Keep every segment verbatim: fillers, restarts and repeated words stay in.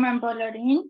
եմ բոլորին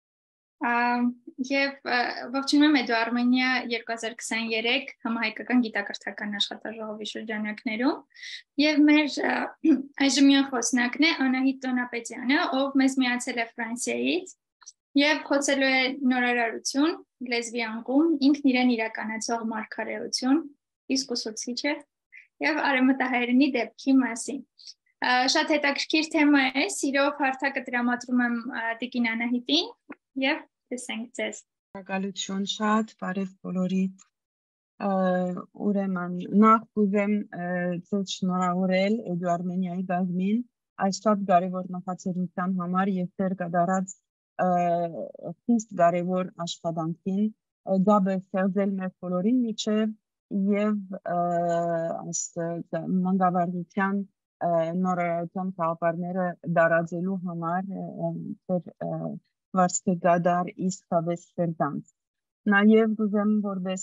եւ ողջունում եմ Edu Armenia երկու հազար քսաներեք համահայկական գիտակրթական աշխատաժողովի շրջանակներում եւ մեր այժմյան խոսնակն է Անահիտ Տոնապետյանը, ով մեզ միացել է Ֆրանսիայից եւ խոսելու է նորարարություն լեզվի անկում, ինքն իրեն իրականացող մարգարեություն, իսկ ուսուցիչ է եւ արևմտահայերենի դեպքի մասին։ Շատ հետաքրքիր թեմա է, սիրով հարթակը տրամադրում եմ Տիկին Անահիտին եւ տեսենք ձեզ։ Շնորհակալություն շատ, բարև բոլորիդ։ Ուրեմն նախ կուզեմ ձեզ շնորհավորել Edu Armenia-ի բազմին այս շատ կարևոր նախաձեռնության համար եւ ձեր կատարած խիստ կարևոր աշխատանքին, դա բերել մեր բոլորին միջև եւ այս մանկավարժության նորարարության խաղապարները դարաձելու համար ձեր վարսկեգադար իսկավես սերդանց։ Նաև գուզեմ որպես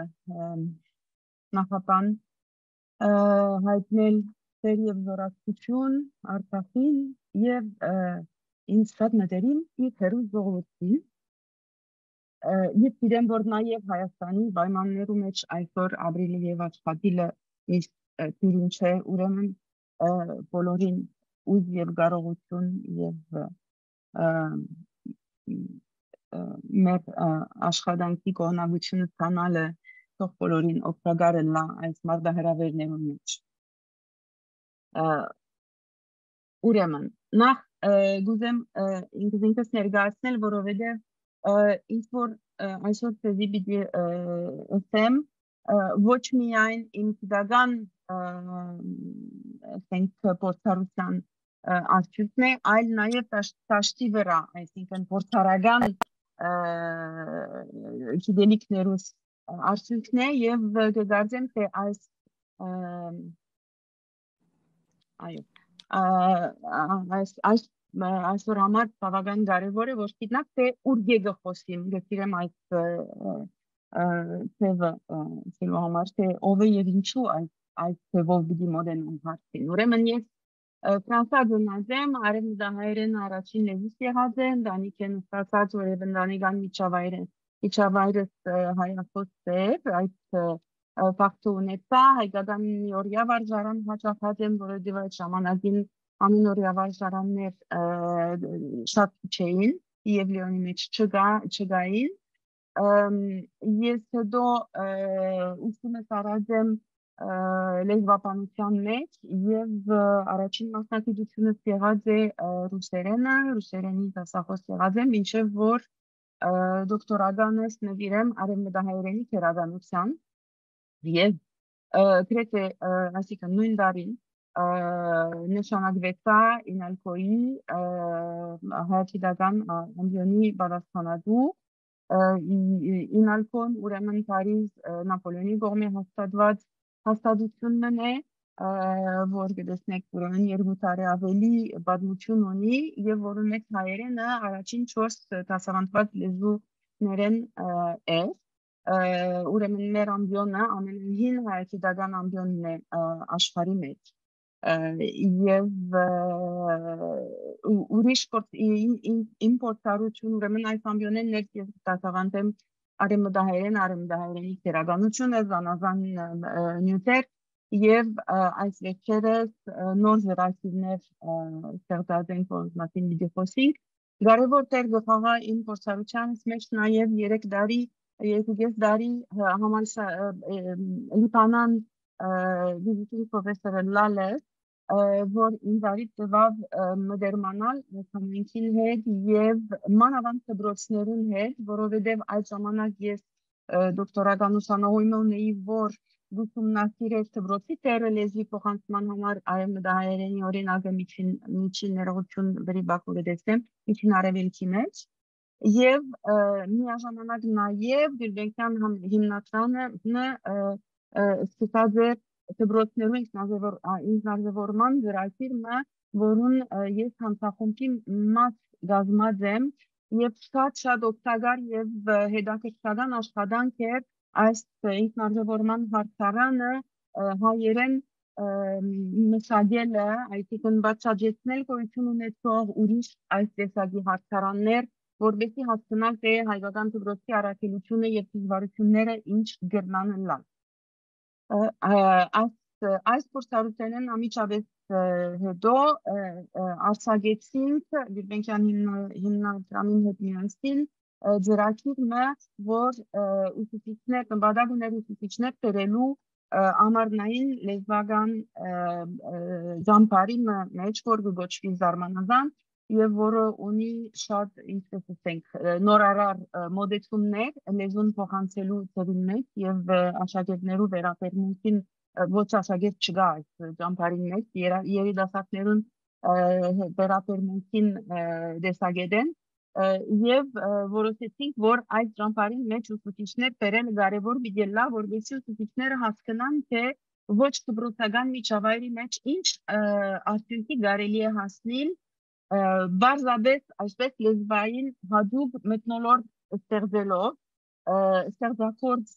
նախապան հայտնել ձեր եւ զորակցություն Արցախին եւ ինձ շատ մտերիմ իր հերոս ժողովրդին։ Ես գիտեմ, որ նաև Հայաստանի պայմաններում մեջ այսօր ապրիլը եւ աշխատիլը միշտ դյուրին չէ, ուրեմն բոլորին ուժ եւ կարողություն եւ մեր աշխատանքի կողմնակցությունը ցանալը թող բոլորին օգտակար լա այս մարդահրավերներում մեջ։ Ուրեմն նախ գուզեմ ինքս ներկայացնել, որովհետեւ ինչ որ այսօր ծեզի պիտի ասեմ, ոչ միայն իմ գիտական ասենք փորձառության արդյունքն է, այլ նաև տաշտի վրա, այսինքն փորձարարական գիտելիքներուս արդյունքն է եւ կգարձեմ, թե այս այո այս այս այսօր համար բավական կարևոր է, որ գիտնաք, թե ուր գեգը խոսիմ, գտիրեմ այս թեվը սիրո համար, թե ով է եւ ինչու այս այս թեվով պիտի մոդենան հարցին։ Ուրեմն ես Ֆրանսա գնացեմ, արևմտահայերեն առաջին լեզուս եղած եմ, դանիք են ստացած, որ ընտանեկան միջավայրը միջավայրս հայախոս էր, այդ ֆակտը ունեցա, հայկական միօրյա վարժարան հաճախած եմ, որովհետև այդ ժամանակին ամենօրյա վարժարաններ շատ չէին, եւ Լիոնի մեջ չկային։ Ես հետո ուսումս արած եմ լեզվաբանության մեջ եւ առաջին մասնագիտությունս եղած է ռուսերենը, ռուսերենի դասախոս եղած եմ, մինչեւ որ դոկտորականս նվիրեմ արևմտահայերենի քերականության եւ գրեթե այսինքն նույն տարին նշանակվեցա ինալկոյի հայագիտական ամբիոնի պատասխանատու ինալկոն ուրեմն Փարիզ Նապոլեոնի կողմի հաստատված հաստատությունն է, որ գտեսնեք ուրեմն երկու տարի ավելի պատմություն ունի եւ որը մեծ հայերենը առաջին չորս դասավանդված լեզուներեն է, ուրեմն մեր ամբիոնը ամենահին հայագիտական ամբիոնն է աշխարհի մեջ եւ ուրիշ իմ փորձառություն ուրեմն այս ամբիոնեն ներքև դասավանդեմ արևմտահայերեն, արևմտահայերենի քերականությունը, զանազան նյութեր եւ այս վերջերս նոր զրույցներ ստեղծած ենք, որ մասին պիտի խոսենք։ Կարևոր դեր գխաղա իմ փորձառությանս մեջ նաեւ երեք տարի, երկու տարի համալսարանան վիզիտին պրոֆեսոր Լալես, որ ինձ արիտ տվավ մդերմանալ համայնքին հետ եւ մանավանդ դպրոցներուն հետ, որովհետեւ այդ ժամանակ ես դոկտորական ուսանողում ունեի, որ ուսումնասիրել դպրոցի տեղը լեզվի փոխանցման համար արևմտահայերենի օրինակը միջին միջին ներողություն բերի Բաքու գտեցեմ, միջին արևելքի մեջ եւ միաժամանակ նաեւ Գյուլբենկյան հիմնադրամը սկսած է դպրոցներում ինքնազգորման գրասիրը, որուն ես հանցախումբի մաս գազմած եմ եւ շատ-շատ օգտակար եւ հետաքրքրական աշխատանք է այս ինքնազգորման հարցարանը հայերեն մշակելը, այսինքն բացատրել գոյություն ունեցող ուրիշ այս տեսակի հարցարաններ, որովհետեւ հասկանալ թե հայկական դպրոցի առաքելությունը եւ դժվարությունները ինչ գրնան լան։ Այս այս փորձառությունն ամիջապես հետո արձակեցինք Գյուլբենկյան հիմնադրամին հետ միասին ծրագիրը, որ ուսուցիչներ, նպատակներ ուսուցիչներ բերելու ամառնային լեզվական ճամփարի մեջ, որ գոչվի զարմանազան եւ որը ունի շատ, ինչպես ասենք, նորարար մոդեցումներ լեզուն փոխանցելու ծրին մեջ եւ աշակերտներու վերաբերմունքին ոչ աշակերտ չկա այս ճամփարի մեջ երիտասարդներուն վերաբերմունքին դեսագետեն եւ որոշեցինք, որ այդ ճամփարի մեջ ուսուցիչներ բերել կարեւոր բիգելա, որովհետեւ ուսուցիչները հասկանան, թե ոչ դպրոցական միջավայրի մեջ ինչ արդյունքի կարելի է հասնել բարձրապես այսպես լեզվային հատուկ մթնոլորտ ստեղծելով, ստեղծագործ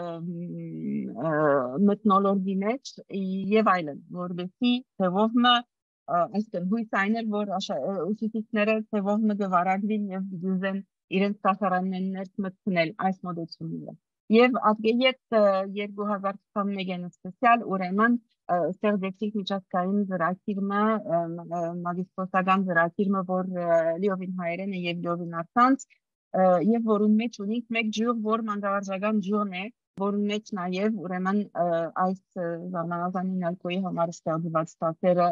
մթնոլորտի մեջ եւ այլն, որովհետեւ թեւովը այսինքն հույս այնել, որ ուսուցիչները թեւովը կվարագվին եւ դուզեն իրենց դասարաններն մտցնել այս մոդեցումները։ Եվ ապգեյետ երկու հազար քսաներկու սպեսիալ ուրեմն ստեղծեցինք միջազգային ծրագիրը, մագիստրոսական ծրագիրը, որ լիովին հայերեն է եւ լիովին առցանց, եւ որում մեջ ունենք մեկ ջյուր, որ մանկավարժական ջուրն է, որում մեջ նաեւ ուրեմն այս զարմանազան ալկոյի համար ստեղծված դասերը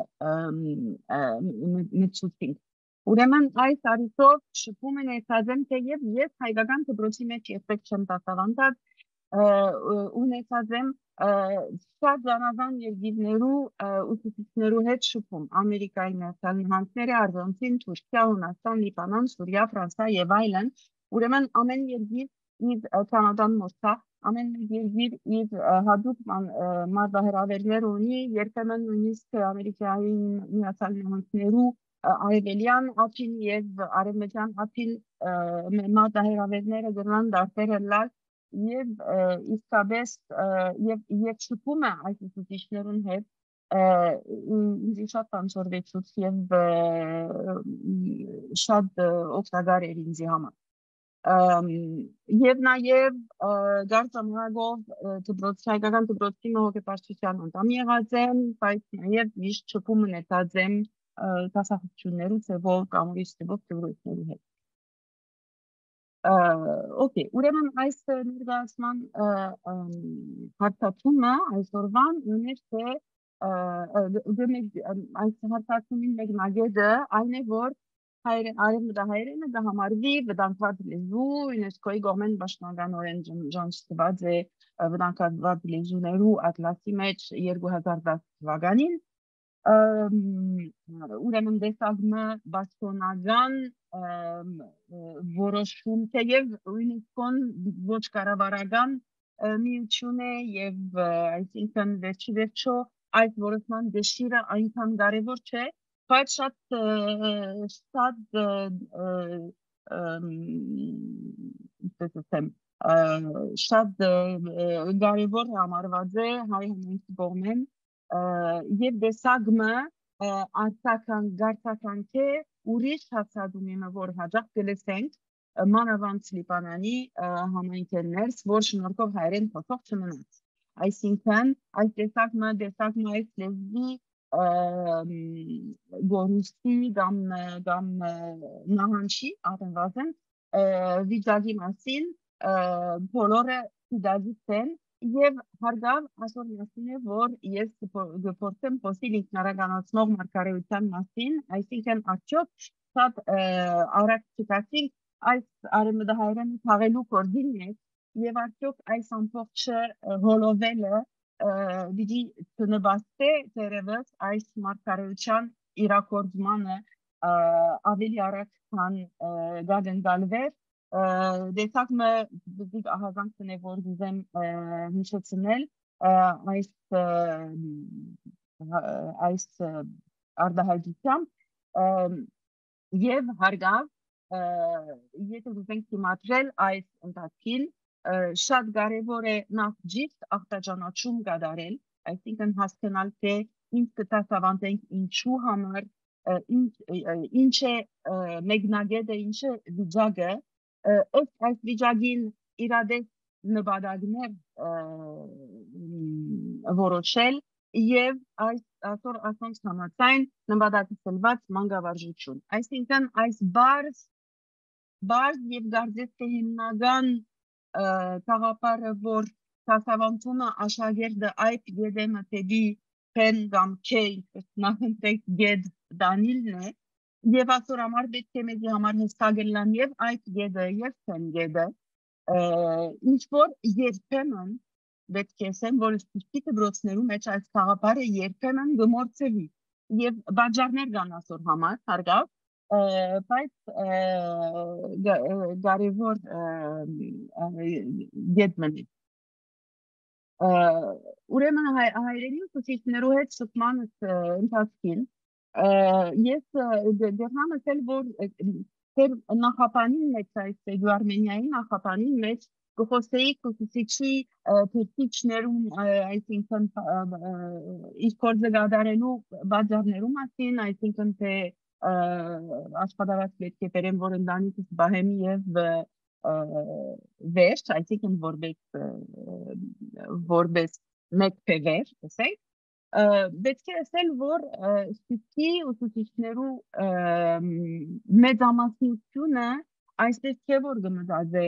մտցուցինք։ Ուրեմն այս արիթով շփում են եսածեմ, թե եւ ես հայկական դպրոցի մեջ երբեք չեմ դասավանդած, ունեցած եմ շատ զանազան երկիրներու ուսուցիչներու հետ շփում, Ամերիկայի Միացյալ Նահանգները, Արգենտին, Թուրքիա, Հունաստան, Լիբանան, Սուրիա, Ֆրանսիա եւ այլն, ուրեմն ամեն երկիր իր կանադան մոստա, ամեն երկիր իր հատուկ մարտահրավերներ ունի, երբեմն նույնիսկ Ամերիկայի Միացյալ Նահանգներու արևելյան ափին եւ արևմտյան ափին մարտահրավերները գրնան դարձել եւ իսկապես եւ եւ շփումը այս ուսուցիչներուն հետ ինձ շատ բանջորվեցուց եւ շատ օգտակար էր ինձ համար եւ նաեւ գարտամրագով դպրոցի հայկական դպրոցի հոգեպաշտության անդամ եղած եմ, բայց նաեւ միշտ շփում ունեցած եմ դասախոսություններու ծևով կամ ուրիշ ծևով դպրոցներու հետ։ Okay, ուրեմն այս ներկայացման հարցացումը այսօրվան ուներ թե այս հարցացումին մեկնագետը այն է, որ արևմտահայերենը դա համարվի վտանգված լեզու, ՅՈՒՆԵՍԿՕ-ի կողմէն պաշտոնականորեն ջանցված է վտանգված լեզուներու ատլասի մեջ երկու հազար դաս թվականին, ուրեմն դեսագմը բաստոնական որոշում թեև ՅՈՒՆԵՍԿՕ-ն ոչ կառավարական միություն է եւ այսինքն վերջի վերջո այս որոշման դեշիրը այնքան կարեւոր չէ, բայց շատ շատ շատ կարեւոր համարված է հայ համայնքի կողմէն եւ դեսագմը արտական գարտական թե ուրիշ հացադումիմը, որ հաջող կլսենք մանավանդ Լիբանանի համայնքներս, որ շնորհքով հայերեն խոսող չմնաց։ Այսինքն այս դեսագմը դեսագմը այս լեզվի գորուստի կամ կամ նահանջի առնվազն վիճակի մասին բոլորը դիտագիտեն եւ հարգավ այսօր մասին է, որ ես գործեմ խոսել ինքնարականացնող մարգարեության մասին, այսինքն արդյոք շատ արագ չկացինք այս արևմտահայերենի թաղելու կորձին մեջ եւ արդյոք այս ամբողջը հոլովելը դիտի նպաստե դերևս այս մարգարեության իրակորձմանը ավելի արագ քան գագնգալվեր դեսակը դիք ահազանգն է, որ դիզեմ հիշեցնել այս այս արդահայտությամբ եւ հարգավ եթե դուք դիմադրել այս ընթացքին շատ կարեւոր է նախ ճիշտ ախտաճանաչում կատարել, այսինքն հասկանալ թե ինչ կտասավանդենք ինչու համար, ինչ է մեկնագետը, ինչ է վիճակը, ըստ այս վիճակին իրադես նպատակներ որոշել եւ այս ասոր ասոնց համաձայն նպատակասլված մանկավարժություն։ Այսինքն այս բարձ բարձ եւ գարձես թե հիմնական գաղափարը, որ դասավանդումը աշակերտը այդ գեդեմը թեդի փեն կամ չէ նախընտրեք գեդ դանիլն է եւ ասոր համար պետք է մեզի համար հստակելան եւ այդ գեդը եւ փեն գեդը ինչ որ երբեմն պետք է ասեմ, որ սպիտի դպրոցներում մեջ այս գաղափարը երբեմն գմորցվի եւ բաժարներ կան ասոր համար հարգավ, բայց կարևոր գետմենի ուրեմն հայրենի ուսուցիչներու հետ շփման ընթացքին ես դեռնամ ասել, որ թեր նախապանին մեջ այս Արմենիայի նախապանին մեջ կխոսեի ուսուցիչի թերթիչներում, այսինքն իր կորձը գադարելու բաժարներու մասին, այսինքն թե աշխատավարձ պետք է բերեմ, որ ընտանիքս բահեմ եւ վերջ, այսինքն որպես որպես մեկ փեվեր, ասենք, պետք է ասել, որ սպիտի ուսուցիչներու մեծամասնությունը այսպես չէ, որ գմտած է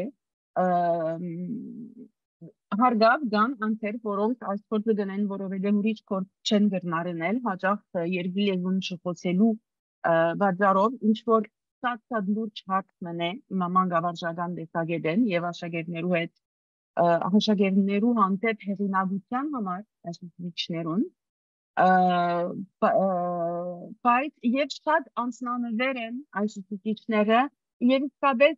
հարգավ կան անձեր, որոնք այս գործը գնեն, որովհետև ուրիշ գործ չեն գրնարնել, հաճախ երկրի լեզուն չխոսելու բաժարով, ինչ որ շատ-շատ լուրջ հարց մնե մանկավարժական տեսակետեն եւ աշակերտներու հետ աշակերտներու հանդեպ հեղինակության համար աշակերտներուն բայց եւ շատ անձնանվեր են այս ուսուցիչները եւ իսկապես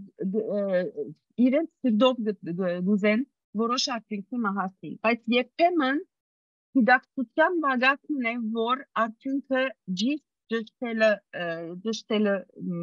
իրենց սրտով գուզեն որոշ ակտիվիտի մահասին, բայց երբեմն դիդակտիկան բաղացն է, որ արդյունքը ճիշտ ճշտելը ճշտելը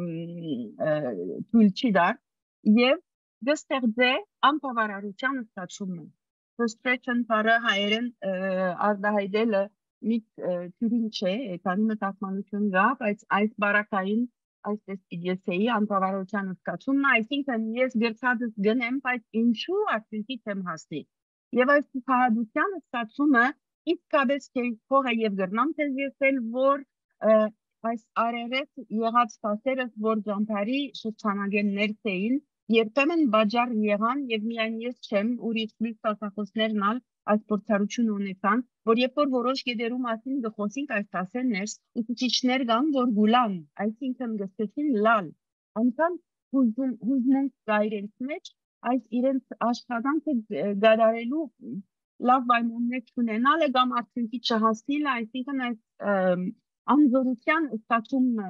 թույլ չի դար եւ դստեղծե անբավարարության ստացումը։ Frustration բառը հայերեն արտահայտելը մի թյուրին չէ, քանի մտածմանություն կա, բայց այս բառակային այսպես իդեսեի անբավարարության ստացումն, այսինքն ես գրծածս գնեմ, բայց ինչու արդյունքի չեմ հասնի։ Եվ այս փոխհատության ստացումը իսկապես չէ փողը եւ գրնամ թեզ եսել, որ այս արերես եղած ֆասերս, որ ճամփարի շրջանագեն ներսեին, երբեմն բաժար եղան եւ միայն ես չեմ, ուրիշ մյուս տասախոսներն ալ այս փորձառությունը ունեցան, որ երբ որ որոշ գեդերու մասին գխոսենք այս տասերներս, ուսուցիչներ կան, որ գուլան, այսինքն գստեցին լալ, անգամ հուզմունք կա իրենց մեջ, այս իրենց աշխատանքը գադարելու լավ պայմաններ չունենալը կամ արդյունքի չհասնելը, այսինքն այս անզորության ստացումը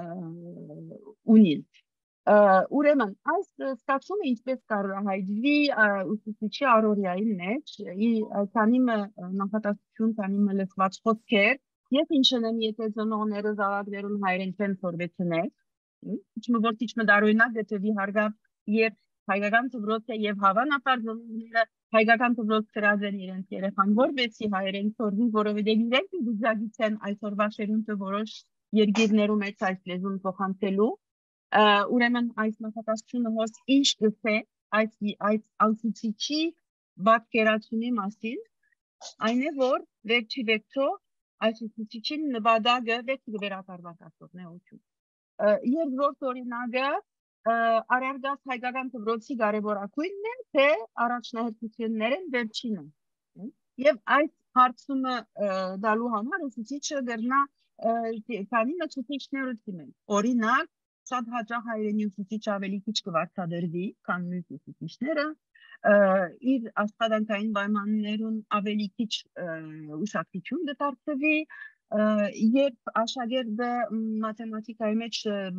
ունին։ Ուրեմն, այս ստացումը ինչպես կարող է հայտնվի ուսուցիչի առօրյայի մեջ, քանիմը նախատեսություն, քանիմը լսված խոսքեր, ես ինչն եմ, եթե ծնողները զավակներուն հայերեն չեն սորվեցնել, ինչը որ քիչ մտարօրինակ գտվի հարգավ եւ հայկական դպրոցը եւ հավանաբար ծնողները հայկական դպրոց գրած են իրենց երեխան, որովհետեւ հայերեն սորվի, որովհետեւ իրենք դիզագից են այսօրվա շերունը որոշ երկիրներում մեջ այս լեզուն փոխանցելու ուրեմն այս նախատեսությունը հոս ինչ գծե այս այս ուսուցիչի բացկերացումի մասին այն է որ վերջի վերջո այս ուսուցիչին նպատակը վերջի վերակառավարվածն է ուղղություն երկրորդ օրինակը արարգած հայկական դպրոցի կարևորագույնն է թե առաջնահերթությունները վերջինը եւ այս հարցումը դալու համար ուսուցիչը դեռնա քանի մտածիչներություն են օրինակ շատ հաճախ հայերենի ուսուցիչ ավելի քիչ կվարձատրվի, քան մյուս ուսուցիչները, իր աշխատանքային պայմաններուն ավելի քիչ ուշադրություն կդարձվի, երբ աշակերտը մաթեմատիկայի մեջ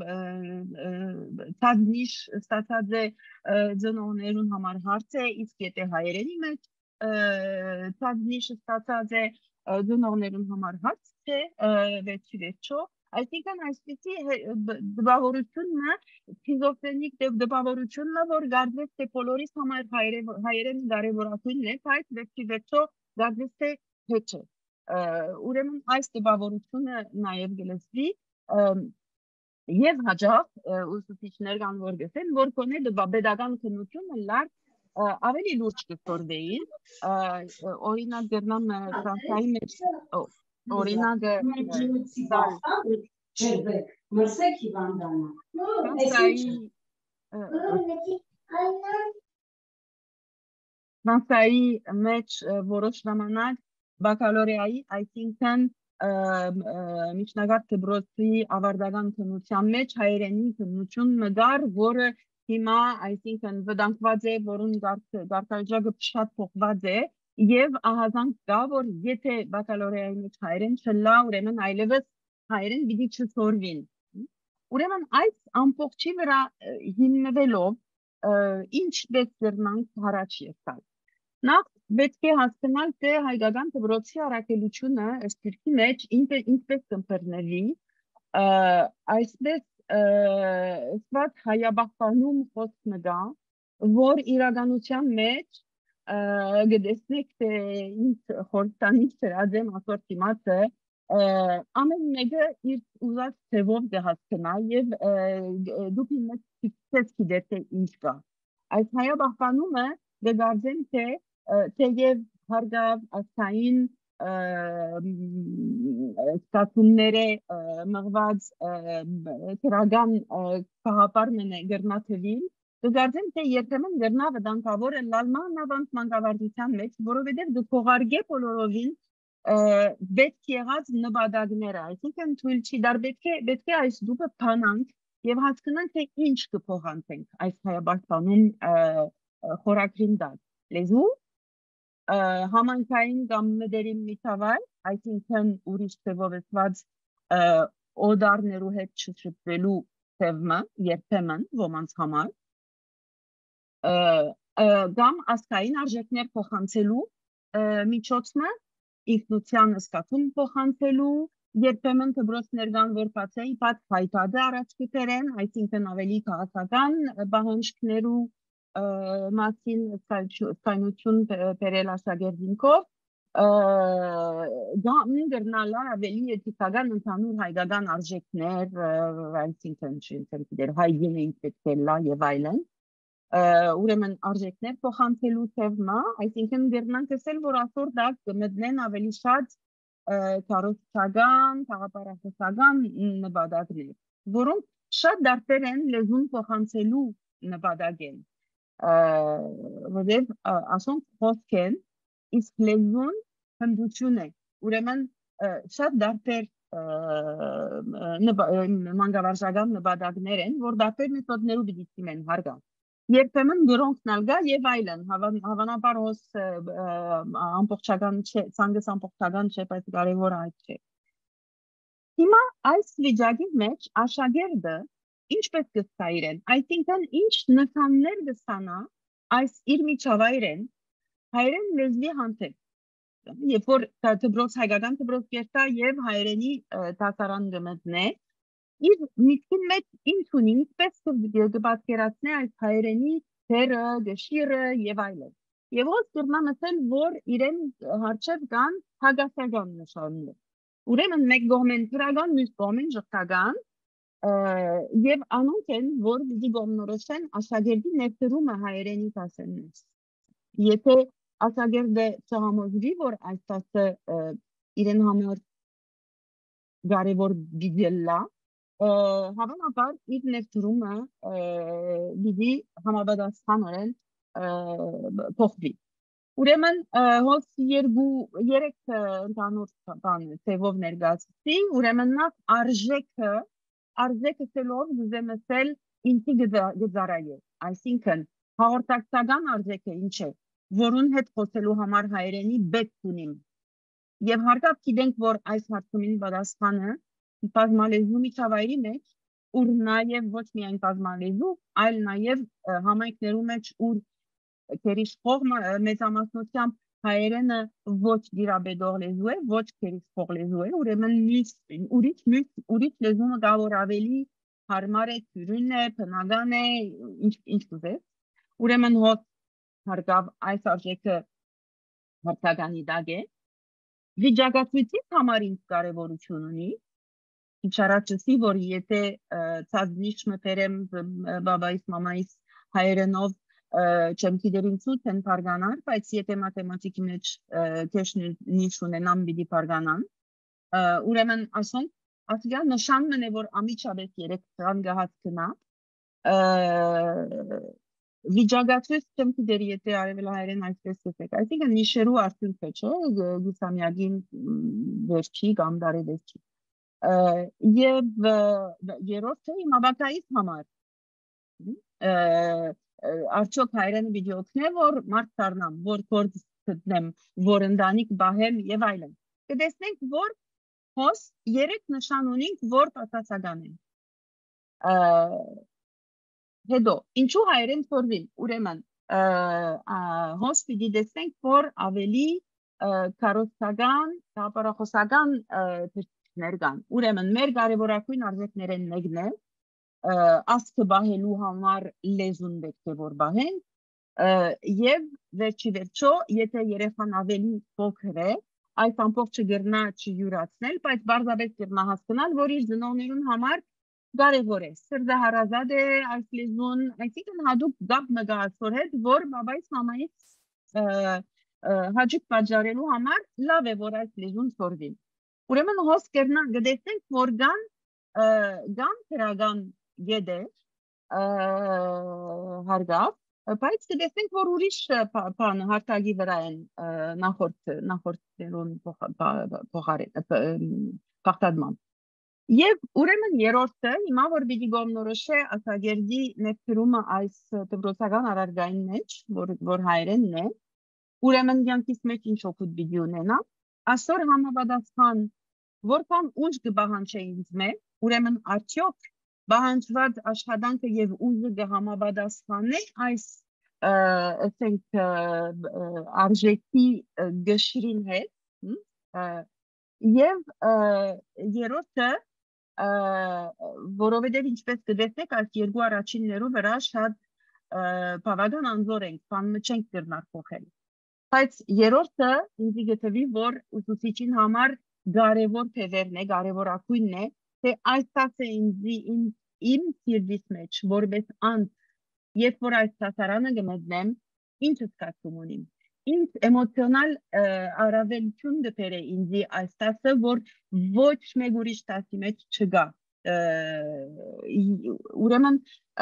ցածնիշ ստացած է ծնողներուն համար հարց է, իսկ եթե հայերենի մեջ ցածնիշ ստացած է ծնողներուն համար հարց չէ, վերջի վերջո այսինքն այսպիսի դպավորությունը շիզոֆրենիկ դպավորությունը որ գարդես թե բոլորիս համար հայերեն կարևորագույնն է, բայց վերջի վերջո գարդես թե Փեչը։ Ուրեմն այս տպավորությունը նաև գլսվի եւ հաջող ուսուցիչներ կան որ գտեն որ կոնե դպաբեդական քննությունը լար ավելի լուրջ կստորվեին օրինակ դեռնամ Ֆրանսիայի մեջ օրինակը դալ մրսեք հիվանդանա Ֆրանսիայի մեջ որոշ ժամանակ բակալորեայի այսինքն միջնակարգ դպրոցի ավարտական քննության մեջ հայերենի քննություն մգար, որը հիմա այսինքն վտանգված է, որուն գարտարժակը շատ փոխված է եւ ահազանգ կա, որ եթե բակալորեայի մեջ հայերեն չլա, ուրեմն այլևս հայերեն պիտի չսորվին։ Ուրեմն այս ամբողջի վրա հիմնվելով ինչպես դեռնանք հարաճ եկալ։ Նախ պետք է հասկանալ, թե հայկական դպրոցի առաքելությունը ըստ գրքի մեջ ինչպես կըմբռնվի, այսպես ասված հայաբախտանում խոսք մգա, որ իրականության մեջ գտեսնեք, թե ինչ խորհրդանիշ ծրած եմ ասոր դիմացը, ամեն մեկը իր ուզած ձևով կհասկանա եւ դուք իմ մեջ գիտեք, թե ինչ կա։ Այս հայաբախտանումը կգարձեմ, թե թեև հարգավ ասային ստացումները մղված քրական կահապար մենե գրնաթվին, կգարձեմ, թե երբեմն գրնա վտանգավոր է լալման ավանց մանկավարժության մեջ, որովհետև դու փողարգե բոլորովին պետք եղած նպատակները, այսինքն թույլ չի դար պետք է այս դուպը փանանք եւ հասկանանք, թե ինչ կփոխանցենք այս հայաբախտանում խորագրին դար։ Լեզու համանքային կամ մդերին միտավար, այսինքն ուրիշ թվով ասված օդարներու հետ չշփվելու թևը, երբեմն ոմանց համար, կամ ասկային արժեքներ փոխանցելու միջոցը, ինքնության զգացում փոխանցելու, երբեմն դպրոցներ կան, որ բացեի բաց հայտարարը առաջ կտերեն, այսինքն ավելի քաղաքական պահանջներու մասին ստայնություն բերել աշակերտինքով դա մինգրնալար ավելի էթիկական ընդհանուր հայկական արժեքներ այսինքն չգիտեր հայգենին պետք է լա եւ այլն ուրեմն արժեքներ փոխանցելու թեმა այսինքն դեռնանք ասել որ այսօր դա կմտնեն ավելի շատ քարոզչական քաղաքապարախոսական նպատակներ որոնք շատ դարձեր են լեզուն փոխանցելու նպատակ են որտեղ ասոնք խոսք են իսկ լեզուն հմտություն է ուրեմն շատ դարձեր մանկավարժական նպատակներ են որ դարձեր մեթոդներով դիտում են հարգան երբեմն գրոնք նալգա եւ այլն հավանաբար հոս ամբողջական չէ ցանկս ամբողջական չէ բայց կարևոր այդ չէ հիմա այս վիճակի մեջ աշակերտը ինչպես կստա իրեն, այսինքն ինչ նշաններ կստանա այս իր միջավայրեն հայերեն լեզվի հանդեպ, երբ որ դպրոց հայկական դպրոց կերտա եւ հայերենի դասարան կմտնե, իր միտքին մեջ ինչ ունի, ինչպես կպատկերացնե այս հայերենի թերը, գշիրը եւ այլն։ Եվ ոնց կրնամ ասել, որ իրեն հարցեր կան հագասական նշաններ։ Ուրեմն մեկ կողմեն քրական, մյուս կողմեն ժխտական Եվ անոնք են, որ պիտի գոմնորոշեն աշակերտի ներդրումը հայերենի դասերից։ Եթե աշակերտը չհամոզվի, որ այս դասը իրեն համար կարևոր պիտի լա, հավանաբար իր ներդրումը պիտի համապատասխանորեն փոխվի։ Ուրեմն հոս երկու երեք ընդհանուր բան թեվով ներկայացրի, ուրեմն նախ արժեքը Արժեքը սելով ուզեմ ասել ինձի գծարայե, այսինքն հաղորդակցական արժեքը ինչ է, որուն հետ խոսելու համար հայերենի պետք ունիմ։ Եվ հարկավ գիտենք, որ այս հարցումին պատասխանը բազմալեզու միջավայրի մեջ, ուր նաև ոչ միայն բազմալեզու, այլ նաև համայնքներու մեջ, ուր քերիշխող մեծամասնությամբ հայերենը ոչ դիրաբեդող լեզու է, ոչ քերիշխող լեզու է, ուրեմն ուրիշ ուրիշ լեզումը կա որ ավելի հարմար է, ծյուրին է, բնական է, ինչ կուզես։ Ուրեմն հոս հարկավ այս արժեքը հարցականի տակ է, Վիճակացույցի համար ինձ կարևորություն ունի։ Ինչ առաջացի, որ եթե ցածնիշ մտերեմ բաբայիս, մամայիս հայերենով չեմ գիտեր ինձուց են բարգանար, բայց եթե մաթեմատիկի մեջ քեշ նիշ ունենամ պիտի բարգանան, ուրեմն ասենք, ասիգա նշանն է, որ ամիջապես երեք տղան գահած կնա, վիճակացույց չեմ գիտեր, եթե արևելահայերեն այսպես կսեք, այսինքն նիշերու արդյունքը չէ, գուսամյակին վերջի կամ դարևերջի։ Եվ երրորդը իմ ավակայից համար արդյոք հայրենը պիտի օգնե, որ մարդ դառնամ, որ գործ գտնեմ, որ ընտանիք բահեմ եւ այլն։ Կտեսնենք, որ հոս երեք նշան ունենք, որ պատասական են։ Հետո, ինչու հայրեն ծորվին, ուրեմն հոս պիտի տեսնենք, որ ավելի կարոցական, հապարախոսական թրճիքներ կան։ Ուրեմն, մեր կարևորակույն արժեքներեն մեկն է, ասկը բահելու համար լեզուն պետք է որ բահենք, և վերջի վերջո, եթե երեխան ավելի փոքր է, այս ամբողջը գրնա չյուրացնել, բայց բարձրապես գրնա հասկանալ, որ իր ծնողներուն համար կարևոր է, սրտահարազատ է այս լեզուն, այսինքն հատուկ գապ մգացոր հետ, որ բաբայից մամայից հաճիկ պատճառելու համար լավ է, որ այս լեզուն ծորվի։ Ուրեմն հոս կրնա գտեսնենք, որ կան կան թրական գեդեր հարգավ, բայց կտեսնենք, որ ուրիշ բան հարթակի վրա են նախորդներուն փոխադման։ Եվ ուրեմն երրորդը, հիմա որ պիտի գոմնորոշե ասագերդի ներդրումը այս դպրոցական առարգային մեջ, որ հայերենն է, ուրեմն կյանքիս մեջ ինչ օգուտ պիտի ունենա, այսօր համապատասխան որքան ուժ կբահանջե ինձ մեջ, ուրեմն արդյոք բահանջված աշխատանքը եւ ուժը կհամապատասխանե այս ասենք արժեքի գշրին հետ եւ երրորդը որովհետեւ ինչպես կտեսնեք այս երկու առաջիններու վրա շատ բավական անզոր ենք, բան չենք կրնար փոխել, բայց երրորդը ինձ գտվի, որ ուսուցիչին համար կարևոր թևերն է, կարևորակույնն է, թե այս տասը իմ սիրտիս մեջ, որպես անձ, երբ որ այս տասարանը կմտնեմ, ինչ զգացում ունիմ, ինձ էմոցիոնալ առավելություն դպեր է ինձի այս տասը, որ ոչ մեկ ուրիշ տասի մեջ չգա, ուրեմն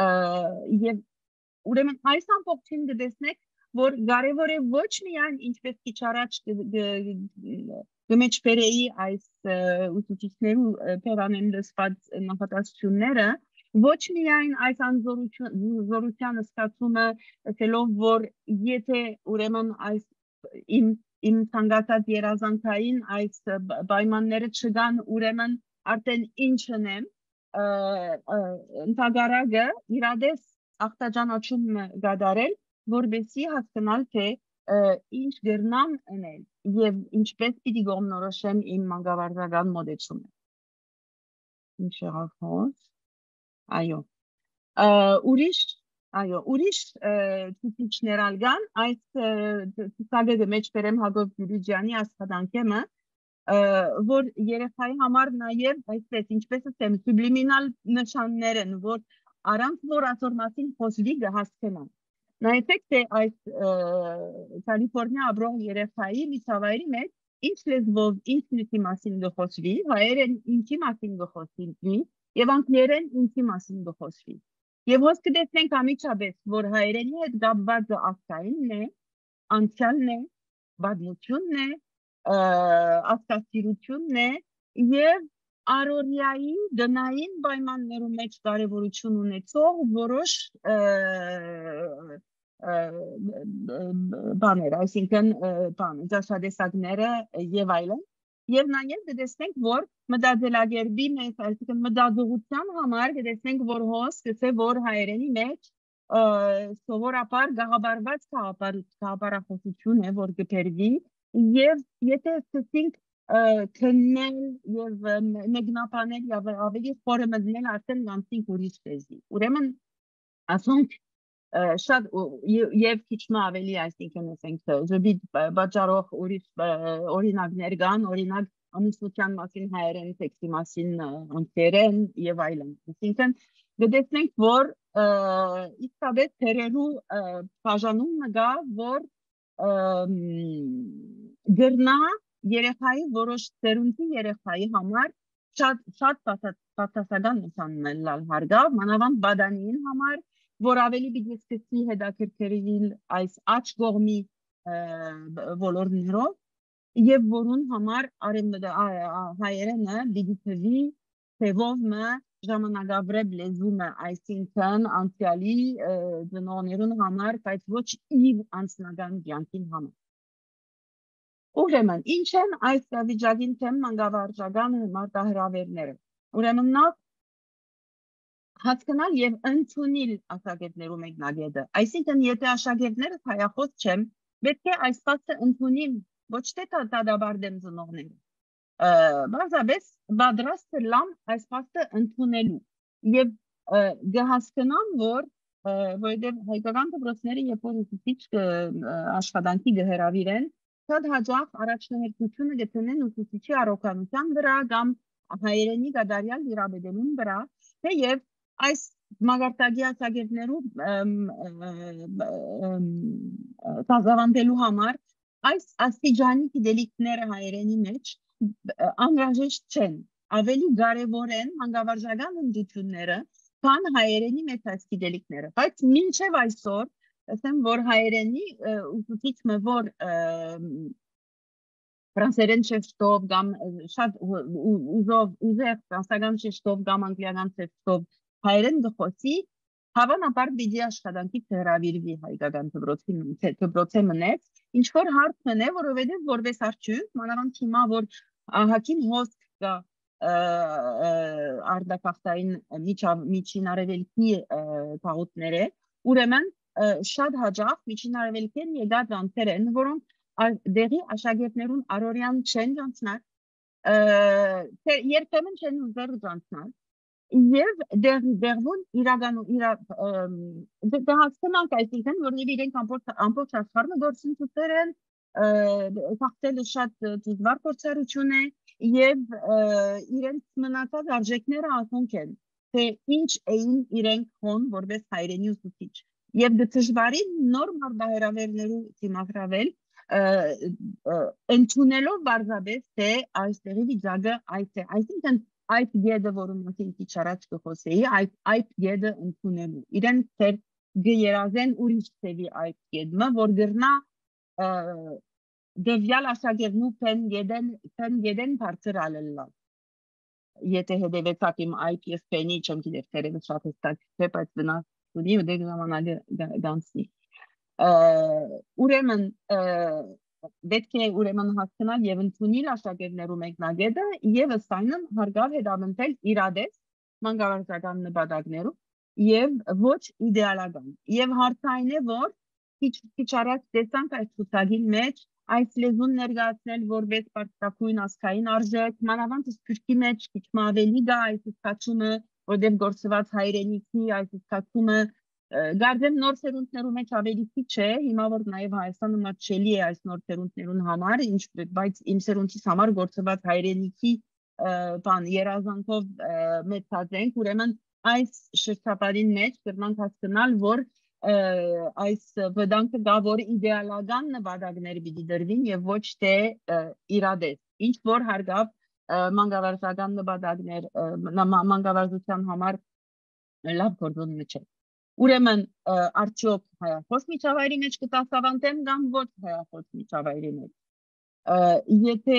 ուրեմն այս ամբողջին կտեսնեք, որ կարևոր է ոչ միայն ինչպես քիչ առաջ կմեջբերեի այս ուսուցիչներու փերանեն լսված նախատեսությունները, ոչ միայն այս անզորության զգացումը, ասելով, որ եթե ուրեմն այս իմ ցանկացած երազանքային այս պայմանները չկան, ուրեմն արդեն ինչն եմ, ընդհակառակը իրադես ախտաջանաչում կատարել, որպեսզի հասկանալ, թե ինչ գրնամ անել եւ ինչպես պիտի գոմնորոշեմ իմ մանկավարժական մոտեցումը։ Ինչ եղավ հոս։ Այո։ Ուրիշ, այո, ուրիշ ցուցիչներ ալգան, այս ցուցակը մեջ բերեմ Հակոբ Գյուլիջյանի աշխատանքեմը, որ երեխայի համար նաև այսպես ինչպես ասեմ, սուբլիմինալ նշաններ են, որ առանց որ ասոր մասին խոսվի կհասկանան։ Նայեցեք, թե այս Կալիֆոռնիա ապրող երեխայի միջավայրի մեջ ինչ լեզվով, ինչ նյութի մասին կխոսվի, հայերեն ինչի մասին կխոսվի, եւ անգլերեն ինչի մասին կխոսվի։ Եվ ոնց կտեսնենք ամիջապես, որ հայերենի հետ կապված ասկայինն է, անցյալն է, պատմությունն է, աստասիրությունն է եւ առօրյայի դնային պայմաններում մեջ կարևորություն ունեցող որոշ բաներ, այսինքն բան, ճաշատեսակները եւ այլն, եւ նաեւ կտեսնենք, որ մտածելակերպի մեջ, այսինքն մտածողության համար կտեսնենք, որ հոս կսե որ հայերենի մեջ սովորաբար գաղաբարված գաղաբարախոսություն է, որ կբերվի եւ եթե սկսենք քննել եւ մեկնաբանել եւ ավելի խորը մտնել արդեն կանցնենք ուրիշ լեզվի։ Ուրեմն ասենք շատ եւ քիչ մ ավելի, այսինքն ասենք ժբիտ բաժարող ուրիշ օրինակներ կան, օրինակ ամուսնության մասին հայերեն, սեքսի մասին անգլերեն եւ այլն։ Այսինքն գտեցնենք, որ իսկապես թերերու բաժանումը կա, որ գրնա երեխայի որոշ ծերունի երեխայի համար շատ շատ բացասական ուսանելալ հարգավ, մանավանդ բադանիին համար, որ ավելի պիտի սկսի հետաքրքրել այս աջ կողմի ոլորտներով եւ որուն համար հայերենը պիտի թվի թեվով մը ժամանակավրեպ լեզումը, այսինքն անցյալի ծնողներուն համար, բայց ոչ իր անձնական կյանքին համար։ Ուրեմն, ինչ են այս վիճակին թեմ մանկավարժական մարտահրավերները։ Ուրեմն նախ հասկանալ եւ ընդունել աշակերտներու մեկնագետը։ Այսինքն, եթե աշակերտները հայախոս չեն, պետք է այս փաստը ընդունին, ոչ թե դադարդեմ ծնողները։ Բարձրապես պատրաստ լամ այս փաստը ընդունելու եւ գահասկանան, որ որովհետեւ հայկական դպրոցները երբ որ ուսուցիչ աշխատանքի գհրավիրեն, շատ հաճախ առաջնահերթությունը գտնեն ուսուցիչի առողջության վրա կամ հայերենի գադարյալ իրավաբանության վրա, թեև այս մագարտագի աշակերտներու դասավանդելու համար այս աստիճանի գիտելիքները հայերենի մեջ անհրաժեշտ չեն, ավելի կարևոր են մանկավարժական հմտությունները, քան հայերենի մեջ այս գիտելիքները, բայց մինչև այսօր ասեմ, որ հայերենի ուսուցիչը, որ ֆրանսերեն շեշտով կամ շատ ուզով ուզեղ ֆրանսական շեշտով կամ անգլիական շեշտով հայերեն գխոսի, հավանաբար պիտի աշխատանքի հրավիրվի հայկական դպրոցի մնեց, ինչ որ հարց մնե, որովհետև որպես արդյունք, մանավանդ հիմա, որ ահագին հոսք կա արտագաղթային միջին արևելքի թաղուտները, ուրեմն շատ հաճախ միջին արևելքեն եկած անձեր են, որոնք դեղի աշակերտներուն առօրյան չեն ճանցնար, երբեմն չեն ուզեր ճանցնար, եւ դերվում իրականում դահասկանանք այսինքն, որովհետեւ իրենք ամբողջ աշխարհը գործընթացներ են, քաղաքները շատ դժվար փորձառություն է եւ իրենց մնացած արժեքները ասոնք են, թե ինչ էին իրենք հոն որպես հայրենի ուսուցիչ եւ դժվարին նոր մարտահրավերներու դիմակրավել ընդունելով բարձրապես թե այստեղի վիճակը այս է, այսինքն այդ գեդը, որում ասին քիչ առաջ կխոսեի, այդ այդ գեդը ընդունելու։ Իրենք թեր գերազեն ուրիշ ծևի այդ գեդը, որ գրնա դեվյալ աշակերտնու փեն գեդեն փեն գեդեն բարձր ալելա։ Եթե հետևեցակ իմ այդ ես փենի չեմ գիտեր թերևս շատ հստակ չէ, բայց վնաս ունի ու դե ժամանակը գանցնի։ Ուրեմն պետք է ուրեմն հասկանալ եւ ընդունել աշակերտներու մեկնագետը եւ ըստայնն հարգավ հետապնդել իրադես մանկավարժական նպատակներով եւ ոչ իդեալական եւ հարցային է որ քիչ քիչ առաջ տեսանք այս ցուցակի մեջ այս լեզուն ներկայացնել որպես պարտակույն ազգային արժեք մանավանդ սփյուռքի մեջ քիչ ավելի գա այս զգացումը որտեղ գործված հայրենիքի այս զգացումը Գարդեմ նոր սերունդներու մեջ ավելի քիչ է, հիմա որ նաև Հայաստանը մատչելի է այս նոր սերունդներուն համար, ինչ բայց իմ սերունդից համար գործված հայրենիքի բան երազանքով մեծած ենք, ուրեմն այս շրջապատին մեջ կրնանք հասկանալ, որ այս վտանգը գա, որ իդեալական նպատակներ պիտի դրվին եւ ոչ թե իրադես, ինչ որ հարգավ մանկավարժական նպատակներ, մանկավարժության համար լավ գործոն չէ։ Ուրեմն արդյոք հայախոս միջավայրի մեջ կդասավանդեմ կամ ոչ հայախոս միջավայրի մեջ։ Եթե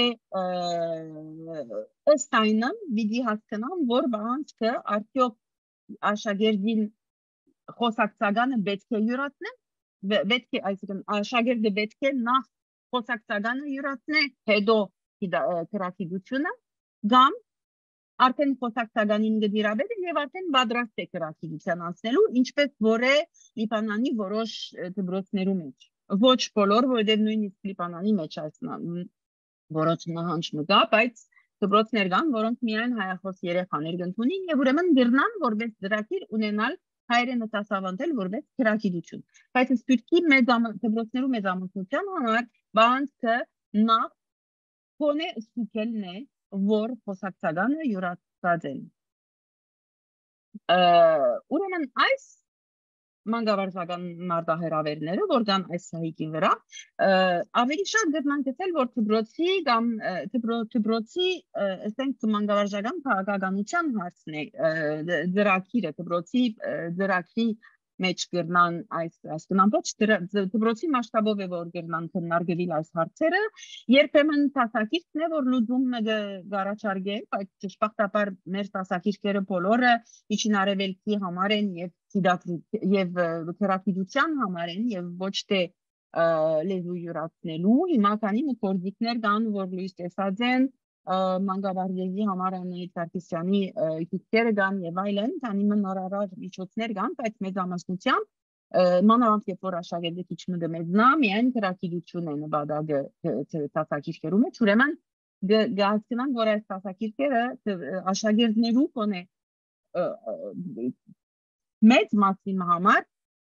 ըստ այնն պիտի հասկանամ, որ բանջը արդյոք աշակերտին խոսակցականը պետք է յուրացնե, պետք է այսինքն աշակերտը պետք է նախ խոսակցականը յուրացնե, հետո գրաֆիկությունը կամ արդեն խոսակցականին գդիրաբետ եւ արդեն պատրաստ է գրաֆիկության անցնելու, ինչպես որ է Լիբանանի որոշ դպրոցներու մեջ։ Ոչ բոլոր, որովհետեւ նույնիսկ Լիբանանի մեջ այսնան որոշ նահանջ կա, բայց դպրոցներ կան, որոնք միայն հայախոս երեխաներ կընդունին եւ ուրեմն գրնան որպես դրակիր ունենալ հայերենը դասավանդել որպես քրագիտություն։ Բայց սպիրտի մեծ դպրոցներու մեծ ամուսնության համար բանքը նախ կոնե ստուկելն է, որ խոսակցականը յուրացած են։ Ուրեմն այս մանկավարժական մարտահրավերները, որ կան այս սահիկի վրա, ավելի շատ գտնանք գտել, որ դպրոցի կամ դպրոցի, ասենք մանկավարժական քաղաքականության հարցն է, ծրագիրը, դպրոցի ծրագրի մեջ գրնան այս ասկնան ոչ դպրոցի մասշտաբով է որ գրնան քննարկվել այս հարցերը, երբեմն տասակիրքն է որ լուծումը գարաչարգե, բայց ճշմարտաբար մեր տասակիրքերը բոլորը միջին արևելքի համար են եւ եւ քրագիտության համար են եւ ոչ թե լեզու յուրացնելու, հիմա քանի գործիքներ կան, որ լույս տեսած են մանկավարժի համար Անահիտ Սարգսյանի գիտքերը կան եւ այլն, քանի նորարար միջոցներ կան, բայց մեծ ամասնությամբ մանավանդ երբ որ աշակերտը քիչ մգմետնա, միայն քրագիտություն է նպատակը տասակիրքերու մեջ, ուրեմն գասկնան որ այս տասակիրքերը աշակերտներու կոնե մեծ մասի համար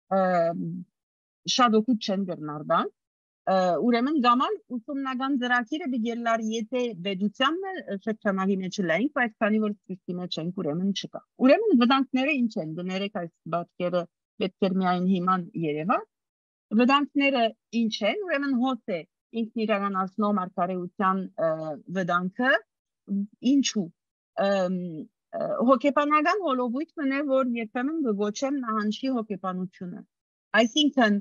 շատ օգուտ չեն գրնարդան, ուրեմն գաման ուսումնական ծրագիրը դիգելար եթե բեդությանն շրջանագի մեջ լենք, բայց քանի որ սպիրտի մեջ ենք, ուրեմն չկա։ Ուրեմն վտանգները ինչ են, դներեք այս բացքերը պետք է միայն հիման երևան։ Վտանգները ինչ են, ուրեմն հոս է ինքն իրականացնող մարգարեության վտանգը, ինչու։ Հոգեբանական հոլովույթն է, որ երբեմն գոչեմ նահանջի հոգեբանությունը։ Այսինքն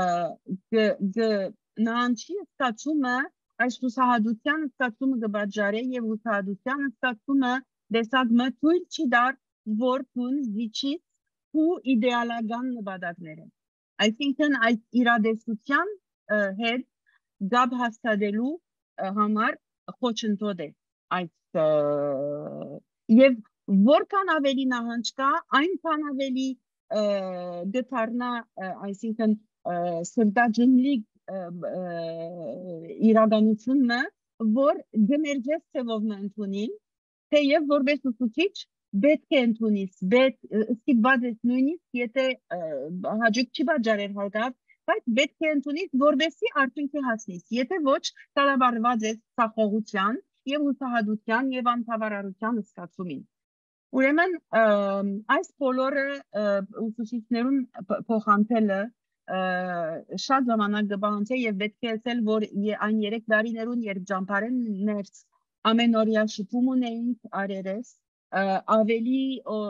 նահանջի ստացումը այս հուսահատության ստացումը կբաժարե եւ հուսահատության ստացումը դեսակ մթույլ չի դար որ տուն զիջից ու իդեալական նպատակները այսինքն այս իրադեսության հետ գաբ հաստատելու համար խոչընդոտ է այս եւ որքան ավելի նահանջ կա այնքան ավելի դեպառնա այսինքն սրտաջնլիկ իրականությունը, որ գմերջես ծևովն ընդունին, թեև որպես ուսուցիչ պետք է ընդունիս, ստիպված ես նույնիսկ, եթե հաջիկ չի բաժարել հարկավ, բայց պետք է ընդունիս, որպեսզի արդյունքի հասնիս, եթե ոչ տալաբարված ես սախողության եւ հուսահատության եւ անբավարարության զգացումին։ Ուրեմն այս բոլորը ուսուցիչներուն փոխանցելը շատ ժամանակ կբանցե եւ պետք է ասել, որ այն երեք տարիներուն երբ ճամփարեն ներս ամենօրյա շփում ունեինք արերես, ավելի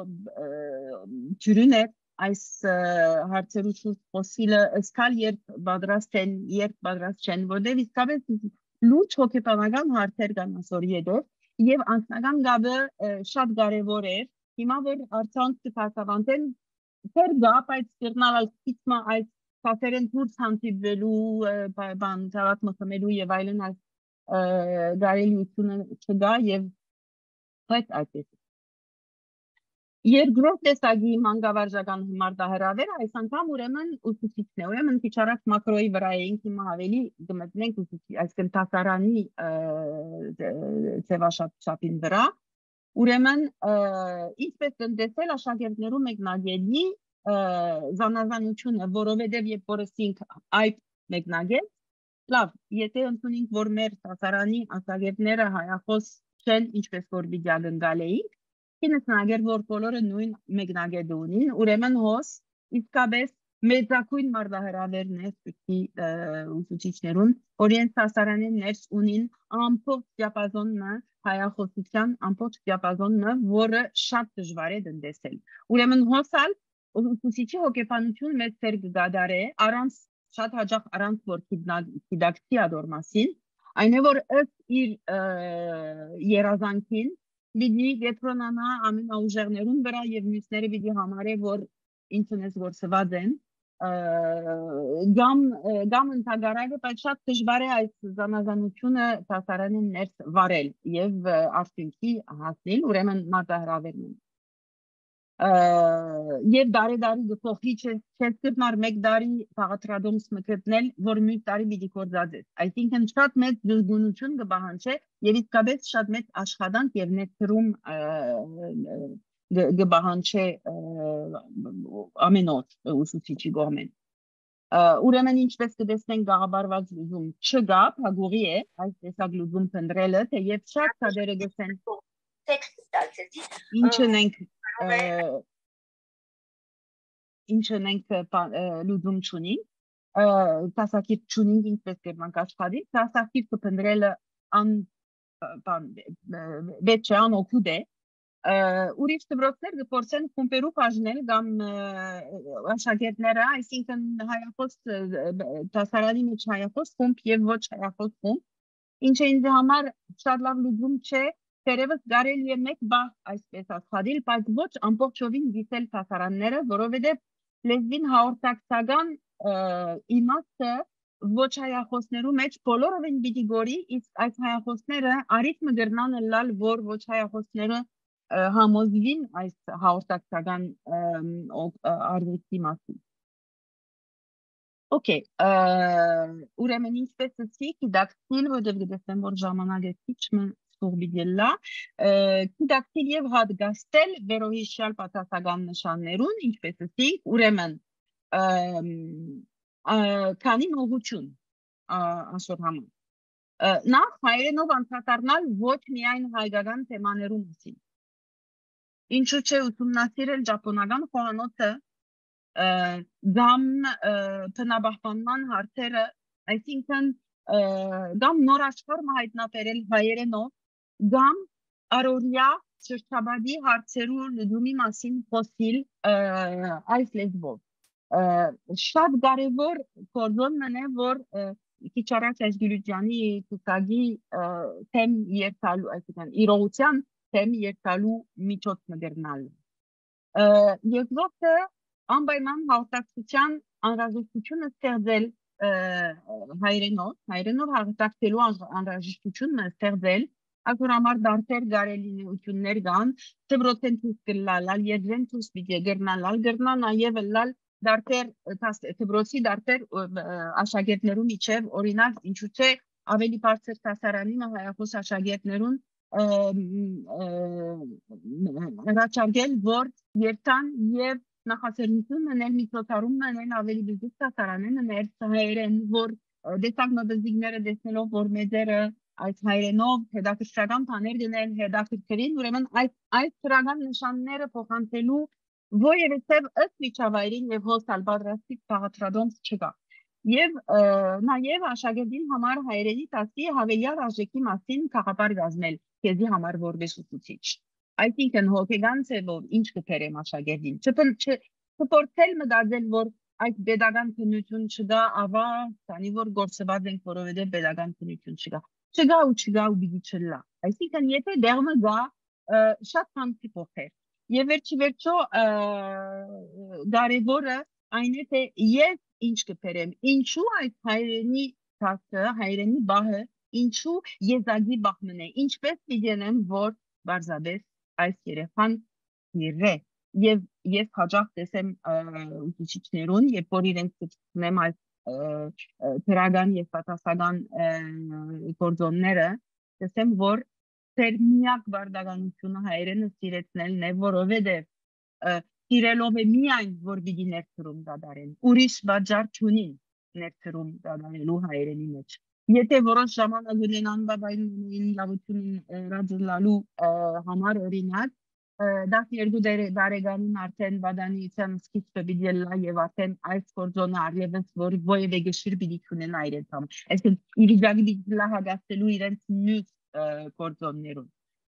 ջրուն է այս հարցերու շուրջ խոսիլը սկալ երբ պատրաստ են, երբ պատրաստ չեն, որտեղ իսկապես լուրջ հոգեբանական հարցեր կան այսօր յետով եւ անձնական գաբը շատ կարեւոր է։ Հիմա որ արցանց դասավանդեն դեռ գա, բայց դեռնալ քիչմա այս Սասերեն դուրս հանդիպվելու, բան ծավալ մխմելու եւ այլն այս գարելիությունը չգա եւ բայց այդպես։ Երկրորդ տեսակի մանկավարժական մարտահրավերը այս անգամ ուրեմն ուսուցիչն է, ուրեմն քիչ առաջ մակրոյի վրա էինք, հիմա ավելի կմտնենք ուսուցիչ, այսինքն տասարանի ձևաշապին վրա, ուրեմն ինչպես տնտեսել աշակերտներու մեկնագետի զանազանությունը, որովհետև երբ որ ասինք այդ մեկնագետ, լավ, եթե ընդունենք, որ մեր տասարանի աշակերտները հայախոս չեն, ինչպես որ վիճակընկալ էինք, ինքնագեր որ բոլորը նույն մեկնագետը ունին, ուրեմն հոս իսկապես մեծակույն մարտահրավերն է սպիտի ուսուցիչներուն, որ իրենց տասարանին ներս ունին ամբողջ դիապազոնը հայախոսության ամբողջ դիապազոնը, որը շատ դժվար է տնտեսել։ Ուրեմն հոսալ ուսուցիչի հոգեբանություն մեծ ծեր կգադարե, առանց շատ հաճախ առանց որ գիտակցի ադոր մասին, այն է որ ըստ իր երազանքին Բիդի գետրոնանա ամենաուժեղներուն վրա եւ մյուսները բիդի համարե որ ինքնես որ սված են գամ գամ ընթագարակը բայց շատ դժվար է այս զանազանությունը տասարանին ներս վարել եւ արդյունքի հասնել ուրեմն մարտահրավերն եւ դարի-դարի գփոխի չես գտնել մեկ տարի բաղադրադոմս մկրտնել որ մի տարի պիտի կործածես այսինքն շատ մեծ զգոնություն կբահանջի եւ իսկապես շատ մեծ աշխատանք եւ ներդրում գբահանչե ամեն օր ուսուցիչի կողմեն։ Ուրեմն ինչպես կտեսնենք գաղաբարված լուծում չկա, փագուղի է այս տեսակ լուծում փնտրելը, թեև շատ քադերը գսեն ինչն ենք ինչն ենք լուծում չունի, տասակիր չունինք ինչպես կերմանք աշխատի, տասակիր կփնտրելը ան բետ չէ, անօգուտ է, ուրիշ դպրոցներ կփորձեն խումբերու բաժնել կամ աշակերտները, այսինքն հայախոս դասարանի մեջ հայախոս խումբ եւ ոչ հայախոս խումբ, ինչը ինձ համար շատ լավ լուծում չէ, դերևս կարելի է մեկ բաղ այսպես աշխատել, բայց ոչ ամբողջովին դիսել դասարանները, որովհետեւ լեզվին հաղորդակցական իմաստը ոչ հայախոսներու մեջ բոլորովին պիտի գորի, իսկ այս հայախոսները արիթմը գրնան լալ, որ ոչ հայախոսները համոզվին այս հաղորդակցական արվեստի մասին։ Okay, ուրեմն ինչպես էսի, կիդակտիլ, որտեղ գտեսեմ, որ ժամանակը քիչ մը սուրբիդելլա, կիդակտիլ եւ հատգաստել վերոհիշյալ պատասական նշաններուն, ինչպես էսի, ուրեմն քանի նողություն ասոր համար։ Նախ հայերենով անդրադառնալ ոչ միայն հայկական թեմաներու մասին։ Ինչու՞ չէ ուսումնասիրել ճապոնական խոհանոցը, գամ բնապահպանման հարցերը, այսինքն գամ նոր աշխարհ հայտնաբերել հայերենով, գամ առօրյա շրջապատի հարցերու լուծումի մասին խոսիլ այս լեզվով։ Շատ կարևոր գործոնն է, որ քիչ առաջ այս Գյուլիջյանի ցուցակի թեմ երթալու, այսինքն իրողության թեմ երթալու միջոց մգրնալ։ Երկրորդը անպայման հաղորդակցության անհրաժեշտությունը ստեղծել հայերենով, հայերենով հաղորդակցելու անհրաժեշտությունը ստեղծել, այսօր համար դարձեր գարելիություններ կան, դպրոցեն ցույց կլալալ, երկրեն ցույց պիտի գրնալալ, գրնա նաև լալ դարձեր դպրոցի դարձեր աշակերտներու միջև օրինակ ինչու՞ չէ ավելի բարձր դասարանի հայախոս աշակերտներուն առաջարկել, որ երթան եւ նախաձեռնություն մնել միջոցառում մնել ավելի բիզնես դասարանեն ներ հայերեն, որ դեսակ մոդելները դեսնելով, որ մեծերը այս հայերենով հետաքրքրական բաներ դնել հետաքրքրին, ուրեմն այս այս ծրական նշանները փոխանցելու Ոյերեցև ըստ միջավայրին եւ հոստալ պատրաստիկ բաղադրադոմս չկա։ Եվ նաեւ աշակերտին համար հայերենի տասի հավելյալ արժեքի մասին քաղաքապար գազնել, քեզի համար որպես ուսուցիչ։ Այսինքն հոգեգան ծևով ինչ կփերեմ աշակերտին։ Չփորձել մտածել, որ այդ pedagogan քննություն չկա, ավա, քանի որ գործված ենք, որովհետեւ pedagogan քննություն չկա։ Չկա ու չկա ու պիտի չլա։ Այսինքն եթե դերմը գա, շատ բան կփոխեր։ Եվ վերջի վերջո կարևորը այն է, թե ես ինչ կփերեմ, ինչու այդ հայրենի տասը, հայրենի բահը, ինչու եզակի բախմն է, ինչպես պիտենեմ, որ բարձաբես այս երեխան իրե, և ես հաջող տեսեմ ուսուցիչներուն, երբ որ իրենք կծնեմ այս թրագան և պատասական գործոնները, տեսեմ, որ Ձեր միակ բարդականությունը հայերենը սիրեցնելն է, որովհետև սիրելով է միայն, որ պիտի ներդրում դադարեն, ուրիշ բաժար չունին ներդրում դադարելու հայերենի մեջ։ Եթե որոշ ժամանակ ունենան բաբային լավությունն ռաջլալու համար օրինակ, դասերգու դարեգանին արդեն բադանիության սկիզբը պիտի լա եւ արդեն այս գործոնը արևս որ ոյևէ գշիր պիտի չունենա իրենց համ։ Այսինքն իրիջագի պիտի լա հագաստելու իրենց մյուս գործոններուն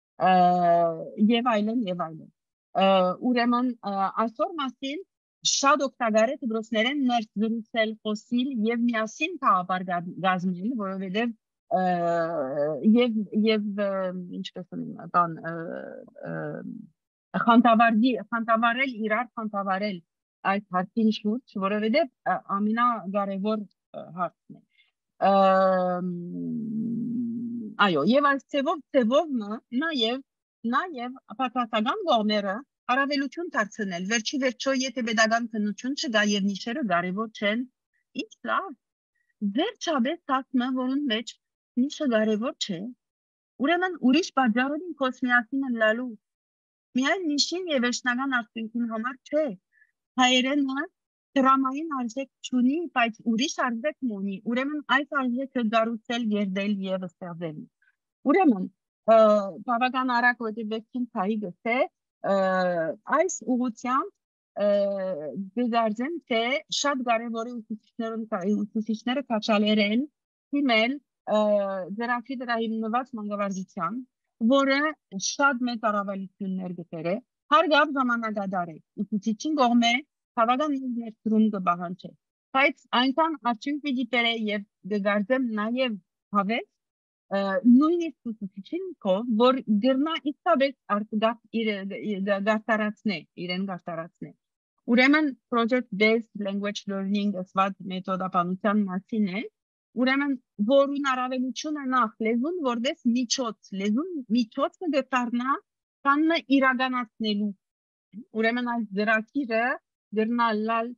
եւ այլն եւ այլն ուրեմն այսօր մասին շատ օգտակար է դպրոցներեն ներս զրուցել խոսիլ եւ միասին քաղաքապար գազմել որովհետեւ եւ եւ ինչպես բան խանդավառի խանդավառել իրար խանդավառել այս հարցին շուրջ որովհետեւ ամենակարևոր հարցն է Այո, եւ այս ծևով ծևովը նաեւ նաեւ ապացական կողմերը առավելություն դարձնել վերջի վերջո եթե pedagogan քննություն չկա եւ նիշերը կարեւոր չեն ինչ լավ վերջաբես ասում որուն մեջ նիշը կարեւոր չէ ուրեմն ուրիշ բաժարին կոսմիասին լալու Միայն նիշին եւ վերջնական արդյունքին համար չէ։ Հայերենը դրամային արժեք չունի, բայց ուրիշ արժեք ունի։ Ուրեմն այս արժեքը գառուցել, երդել եւ ստեղծել։ Ուրեմն բավական արագ ոդիվեքին ցայի գսե այս ուղղությամբ դժարժեմ թե շատ կարևոր է ուսուցիչներուն ուսուցիչները քաչալերեն թիմել դրակի դրա հիմնված մանկավարժության, որը շատ մեծ առավելություններ գտեր է, հարգավ ժամանակադար է, ուսուցիչին կողմէ բավական ներդրում կբաղանչի, բայց այնքան արդյունք պիտի բերե եւ դժարժեմ նաեւ հավես նույնիսկ ուսուցիչին կով, որ գրնա իսկապես արտգաղթ իր գարտարացնե, իրեն գարտարացնե։ Ուրեմն project-based language learning ասված մեթոդապանության մասին է, ուրեմն որուն առավելությունը նախ լեզուն որպես միջոց, լեզուն միջոցը գտարնա կանը իրականացնելու։ Ուրեմն այս դրակիրը գրնա լալ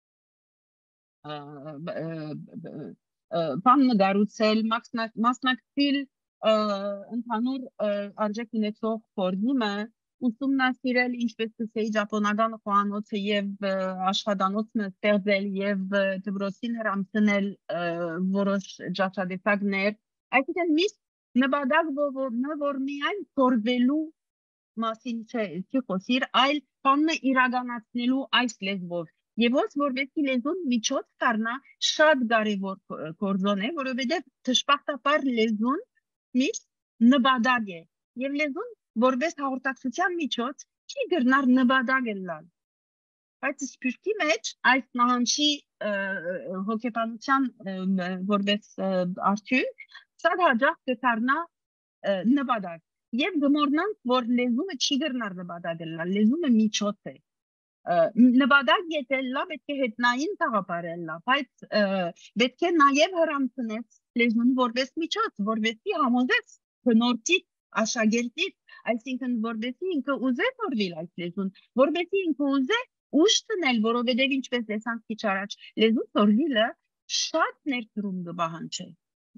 բան նկարուցել, մասնակցել ընդհանուր արժեք ունեցող ֆորմը, ուսումնասիրել ինչպես կսեի ճապոնական խոհանոցը եւ աշխատանոցը ստեղծել եւ դպրոցին հրամցնել որոշ ջախջատեսակներ, այսինքն միշտ նպատակ որ միայն սորվելու մասին չի խոսիր, այլ բանը իրականացնելու այս լեզվով Եվ ոնց որպեսզի լեզուն միջոց դառնա շատ կարևոր գործոն է, որովհետև դժբախտաբար լեզուն միշտ նպատակ է։ Եվ լեզուն որպես հաղորդակցության միջոց չի գրնար նպատակ լալ։ Բայց սփյուռքի մեջ այս նահանջի հոգեբանության որպես արդյունք շատ հաճախ կդառնա նպատակ։ Եվ գմորնանք, որ լեզումը չի գրնար նպատակ լալ, լեզումը միջոց է։ Նպատակ ետելլա պետք է հետնային տաղապարելլա, բայց պետք է նաև հրամցնեց լեզուն որպես միջոց, որպեսզի համոզեց բնորդի աշակերտի, այսինքն որպեսզի ինքը ուզե նորվել այս լեզուն, որպեսզի ինքը ուզե ուշ տնել, որովհետև ինչպես տեսանք քիչ առաջ, լեզու սորվելը շատ ներդրում կբաղանչի։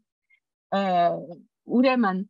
Ուրեմն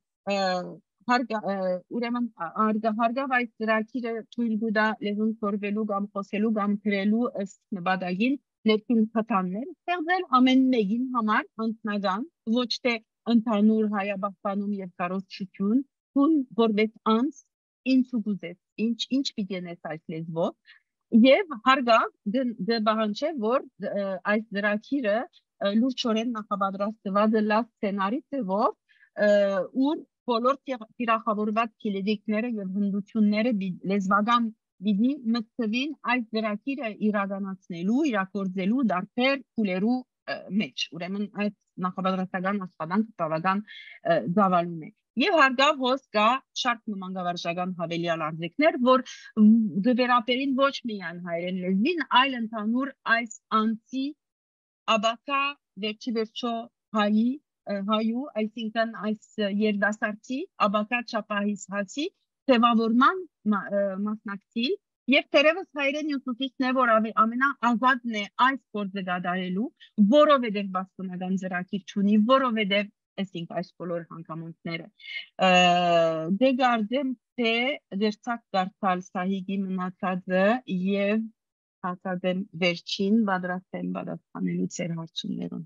Ուրեմն հարգավ այս դրակիրը թույլ կտա լեզուն սորվելու կամ խոսելու կամ գրելու ըստ նպատակին ներքին խթաններ ստեղծել ամեն մեկին համար անձնական, ոչ թե ընդհանուր հայաբախտանում եւ կարողություն, թույլ որպես անձ ինչ ուզես, ինչ ինչ պիտի նես այս լեզվով եւ հարգավ դեպահանչե որ այս դրակիրը լուրջորեն նախապատրաստված է լավ սցենարի ձևով ուր բոլոր թիրախավորված քիլեդիկները եւ հնդությունները լեզվական բիդի մտցվին այս դրակիրը իրականացնելու, իրակորձելու դարբեր փուլերու մեջ։ Ուրեմն այս նախապատրաստական աշխատանքը բավական ծավալուն է։ Եվ հարգավ հոս կա շատ մանկավարժական հավելյալ արժեքներ, որ դվերապերին ոչ միայն հայերեն լեզվին, այլ ընդհանուր այս անձի աբակա վերջի վերջո հայի հայու, այսինքն այս երդասարտի, աբակա չապահիս հասի, թևավորման մասնակցիլ և թերևս հայրեն ուսուցիչն է, որ ամենաազատն է այս գործը կատարելու, որովհետև բաստոնական ծրագիր չունի, որովհետև այսինք այս բոլոր հանգամանքները։ Դե գարձեմ, թե դերցակ կարդալ Սահիգի մնացածը և հասած եմ վերջին պատրաստ եմ պատասխանելու ձեր հարցումներուն։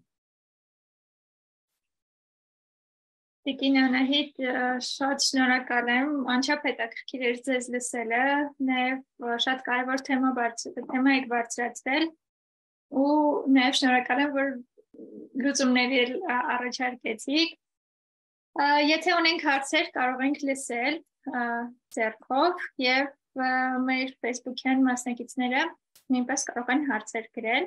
Տիկին Անահիտ, շատ շնորհակալ եմ, անչափ հետաքրքիր էր ձեզ լսելը, նաև շատ կարևոր թեմա թեմա եք բարձրացրել ու նաև շնորհակալ եմ, որ լուծումներ առաջարկեցիք։ Եթե ունենք հարցեր, կարող ենք լսել ձեռքով եւ մեր Facebook-յան մասնակիցները նույնպես կարող են հարցեր գրել։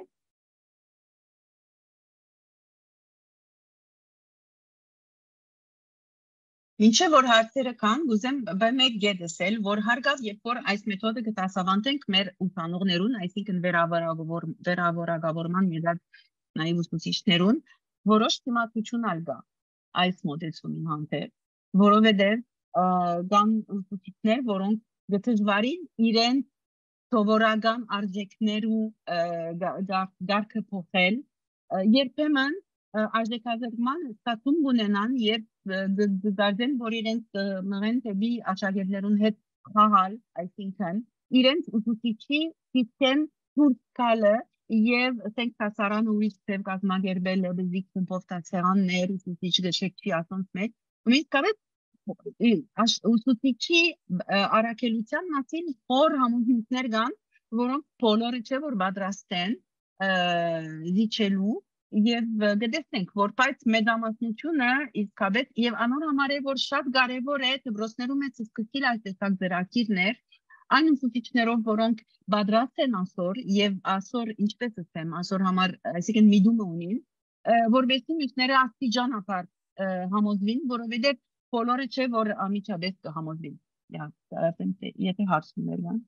Մինչև որ հարցերը կան, գուզեմ մեկ գետսել, որ հարգավ, երբ որ այս մեթոդը կտասավանդենք մեր ուսանողներուն, այսինքն վերավորակավորման եկած նաև ուսուցիչներուն, որոշ թիմատություն ալգա այս մոտեցումին հանդեպ, որովհետև կան ուսուցիչներ, որոնք դժվարին իրեն սովորական արժեքներու գարքը փոխել, երբեմն արժեքազրկման ստացում ունենան, երբ դարձեն, որ իրենց մղեն թեպի աշակերտներուն հետ խաղալ, այսինքն իրենց ուսուցիչի սիստեմ դուրս գալը եւ ասենք հասարան ուրիշ ձև կազմակերպել բզիկ կոմպոստացիաներ ուսուցիչ գշեկի ասոնց մեջ ումից կարետ ուսուցիչի առաքելության մասին խոր համոզմունքներ կան, որոնք բոլորը չէ որ պատրաստ են զիջելու եւ գտեսնենք որ բայց մեծամասնությունը իսկապես եւ անոր համար է որ շատ կարեւոր է դպրոցներում է սկսել այս տեսակ ծրագիրներ այն ուսուցիչներով որոնք պատրաստ են ասոր եւ ասոր ինչպես ասեմ ասոր համար այսինքն միտումը ունին որովհետեւ մյուսները աստիճանաբար համոզվին որովհետեւ բոլորը չէ որ ամիջապես կհամոզվին ասեմ եթե հարցումներ կան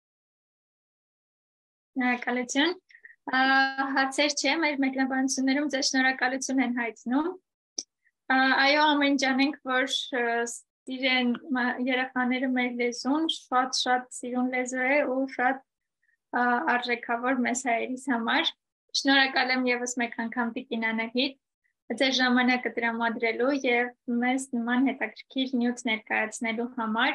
Շնորհակալություն հարցեր չէ մեր մեկնաբանություններում ձեզ շնորհակալություն են հայտնում այո ամեն ջանենք որ սիրեն երեխաները մեր լեզուն շատ շատ սիրուն լեզու է ու շատ արժեքավոր մեզ հայերիս համար շնորհակալ եմ եւս մեկ անգամ Տիկին Անահիտ ձեր ժամանակը տրամադրելու եւ մեզ նման հետաքրքիր նյութ ներկայացնելու համար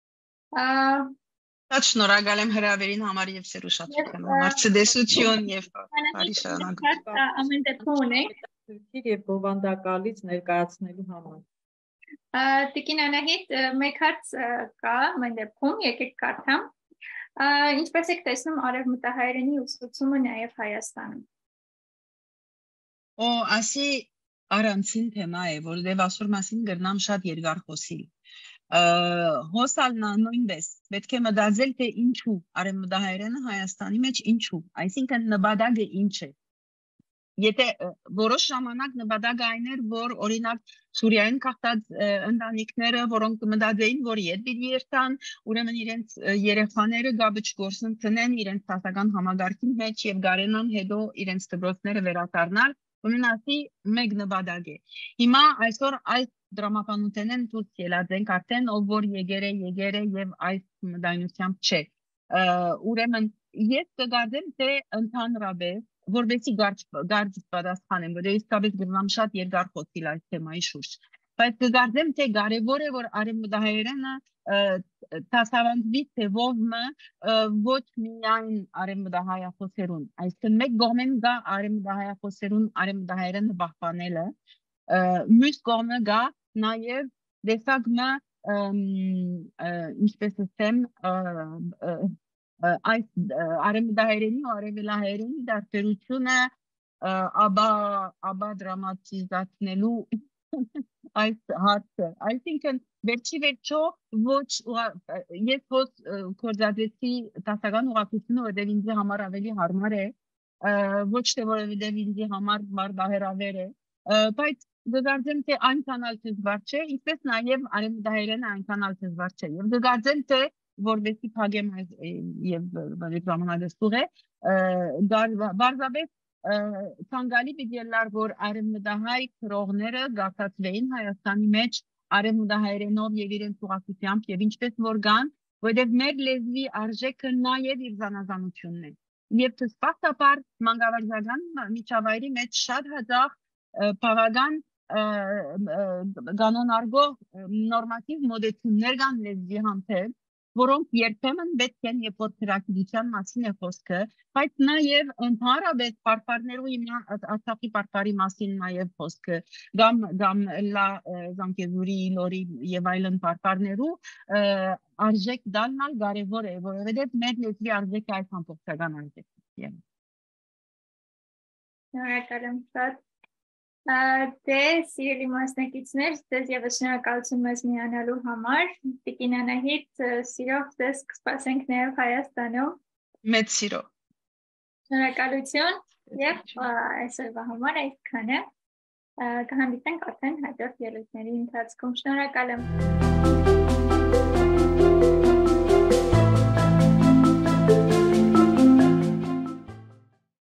Շատ շնորհակալ եմ հրավերին համար եւ սերուշատության համար ցտեսություն եւ բարի շարունակություն ամեն դեպքում ունենք Թուրքիր եւ բովանդակալից ներկայացնելու համար Տիկին Անահիտ մեկ հարց կա ամեն դեպքում եկեք կարդամ ինչպես եք տեսնում արևմտահայերենի ուսուցումը նաեւ Հայաստանում Օ ասի առանցին թեմա է որովհետեւ ասոր մասին գրնամ շատ երկար խոսիլ հոսալնա նույնպես պետք է մտածել թե ինչու արևմտահայերենը Հայաստանի մեջ ինչու այսինքն նպատակը ինչ է Եթե որոշ ժամանակ նպատակը այն էր որ օրինակ Սուրիայում քաղաքած ընտանիքները որոնք մտածեին որ իդ պիտի երթան ուրեմն իրենց երեխաները գաբիչ գործընծնեն իրենց տասական համագարկի մեջ եւ գարենան հետո իրենց դպրոցները վերադառնալ ուրեմն մեկ նպատակ է հիմա այսօր այս դրամապանությունեն դուրս ելած ենք արդեն ով որ եկեր է եկեր է եւ այս մտայնությամբ չէ ուրեմն ես կգարձեմ թե ընդհանրապես որբեսի գարձ պատասխանեմ որ իսկապես գրնամ շատ երկար խոսիլ այս թեմայի շուրջ բայց կգարձեմ թե կարեւոր է որ արևմտահայերենը դասավանդվի թեվովը ոչ միայն արևմտահայախոսերուն այսինքն մեկ կողմեն գա արևմտահայախոսերուն արևմտահայերենը պահպանելը մյուս կողմը գա նաեւ դեսագնա ինչպես ասեմ այս արևմտահայերենի ու արևելահայերենի դարբերությունը աբա աբա դրամատիզացնելու այս հարցը այսինքն վերջի վերջո ոչ ես հոս կորզածի տասական ուղղությունը որտեղ ինձ համար ավելի հարմար է ոչ թե որովհետև ինձ համար բարբահերավեր է բայց դժգարձեմ թե այնքան էլ դժվար չէ ինչպես նաև արևմտահայերենը այնքան էլ դժվար չէ եւ դժգարձեմ թե որովհետեւ փագեմ եւ ժամանակը է բարձրապես ցանկալի բիդելար որ արևմտահայ քրողները գացածվեին Հայաստանի մեջ արևմտահայերենով եւ իրենց ուղղությամբ եւ ինչպես որ կան որովհետեւ մեր լեզվի արժեքը նաեւ իր զանազանությունն է եւ դժբախտաբար մանկավարժական միջավայրի մեջ շատ հաճախ բավական կանոնարգող նորմատիվ մոդելներ կան լեզվի հանդեպ որոնք երբեմն պետք են երբ որ քրակիցության մասին է խոսքը, բայց նաև ընդհանրապես պարպարներու հիմա Արցախի պարպարի մասին նաև խոսքը, կամ կամ լա զանգեզուրի լորի եւ այլն պարպարներու արժեք դառնալ կարևոր է, որովհետեւ մեր լեզվի արժեքը այս ամբողջական արժեքն է։ Շնորհակալ եմ շատ։ Դե սիրելի մասնակիցներ, ձեզ եւս շնորհակալություն մեզ միանալու համար։ Տիկին Անահիտ, սիրով ձեզ կսպասենք նաեւ Հայաստանում։ Մեծ սիրով։ Շնորհակալություն եւ այսօրվա համար այդքանը։ Կհանդիպենք արդեն հաջորդ ելույթների ընթացքում։ Շնորհակալ եմ։